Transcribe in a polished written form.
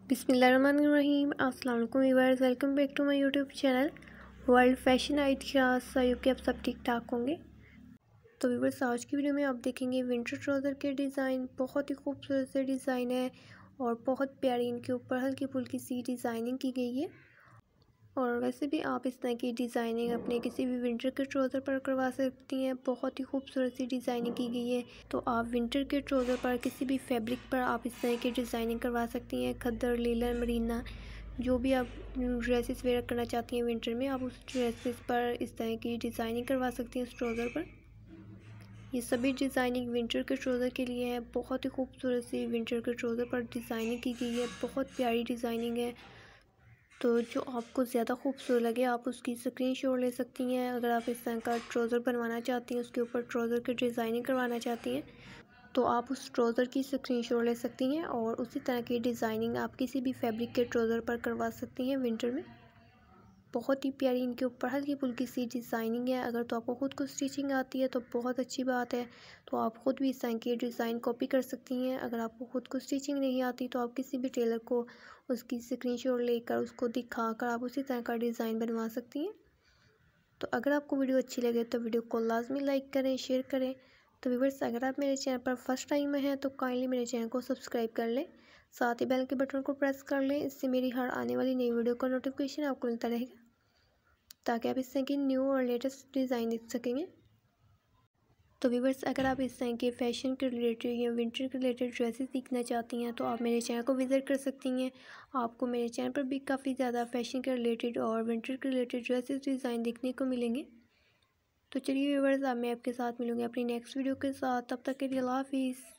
बिस्मिल्लाहिर्रहमानिर्रहीम। अस्सलाम वालेकुम viewers, welcome back to my YouTube channel world fashion ideas. I hope कि आप सब ठीक ठाक होंगे। तो व्यूअर्स, आज की वीडियो में आप देखेंगे विंटर ट्राउज़र के डिज़ाइन। बहुत ही खूबसूरत से डिज़ाइन है और बहुत प्यारी इनके ऊपर हल्की फुल्की सी डिज़ाइनिंग की गई है। और वैसे भी आप इस तरह की डिज़ाइनिंग अपने किसी भी विंटर के ट्राउज़र पर करवा सकती हैं। बहुत ही खूबसूरत सी डिज़ाइनिंग की गई है। तो आप विंटर के ट्राउज़र पर किसी भी फैब्रिक पर आप इस तरह की डिज़ाइनिंग करवा सकती हैं। खद्दर, लीलन, मरीना, जो भी आप ड्रेसेस वेयर करना चाहती हैं विंटर में, आप उस ड्रेसेस पर इस तरह की डिज़ाइनिंग करवा सकती हैं उस ट्राउज़र पर। ये सभी डिज़ाइनिंग विंटर के ट्राउज़र के लिए है। बहुत ही खूबसूरत सी विंटर के ट्राउज़र पर डिज़ाइनिंग की गई है। बहुत प्यारी डिज़ाइनिंग है। तो जो आपको ज़्यादा खूबसूरत लगे आप उसकी स्क्रीनशॉट ले सकती हैं। अगर आप इस तरह का ट्राउज़र बनवाना चाहती हैं, उसके ऊपर ट्राउज़र की डिज़ाइनिंग करवाना चाहती हैं, तो आप उस ट्राउज़र की स्क्रीनशॉट ले सकती हैं और उसी तरह की डिज़ाइनिंग आप किसी भी फैब्रिक के ट्राउज़र पर करवा सकती हैं विंटर में। बहुत ही प्यारी इनके ऊपर हल्की फुल्की सी डिज़ाइनिंग है। अगर तो आपको ख़ुद को स्टिचिंग आती है तो बहुत अच्छी बात है, तो आप ख़ुद भी इस तरह की डिज़ाइन कॉपी कर सकती हैं। अगर आपको ख़ुद को स्टिचिंग नहीं आती तो आप किसी भी टेलर को उसकी स्क्रीनशॉट लेकर उसको दिखाकर आप उसी तरह का डिज़ाइन बनवा सकती हैं। तो अगर आपको वीडियो अच्छी लगे तो वीडियो को लाजमी लाइक करें, शेयर करें। तो व्यूअर्स, अगर आप मेरे चैनल पर फर्स्ट टाइम में हैं तो काइंडली मेरे चैनल को सब्सक्राइब कर लें, साथ ही बेल के बटन को प्रेस कर लें। इससे मेरी हर आने वाली नई वीडियो का नोटिफिकेशन आपको मिलता रहेगा, ताकि आप इस तरह की न्यू और लेटेस्ट डिज़ाइन देख सकेंगे। तो व्यूअर्स, अगर आप इस तरह के फैशन के रिलेटेड या विंटर के रिलेटेड ड्रेसेस सीखना चाहती हैं तो आप मेरे चैनल को विज़िट कर सकती हैं। आपको मेरे चैनल पर भी काफ़ी ज़्यादा फैशन के रिलेटेड और विंटर के रिलेटेड ड्रेसेस डिज़ाइन देखने को मिलेंगे। तो चलिए व्यूअर्स, अब मैं आपके साथ मिलूँगी अपनी नेक्स्ट वीडियो के साथ। तब तक के लिए अल्लाह हाफिज़।